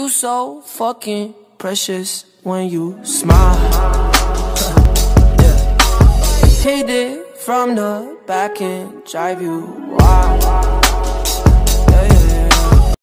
You so fucking precious when you smile. Yeah. Hit it from the back and drive you wild.